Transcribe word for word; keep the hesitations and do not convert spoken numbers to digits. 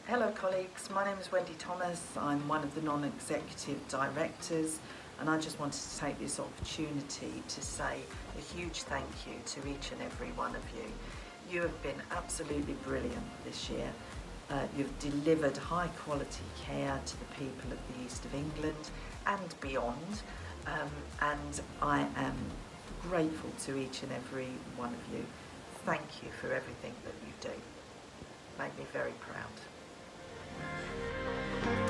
Hello colleagues, my name is Wendy Thomas. I'm one of the non-executive directors, and I just wanted to take this opportunity to say a huge thank you to each and every one of you. You have been absolutely brilliant this year. Uh, you've delivered high quality care to the people of the East of England and beyond, um, and I am grateful to each and every one of you. Thank you for everything that you do. Make me very proud.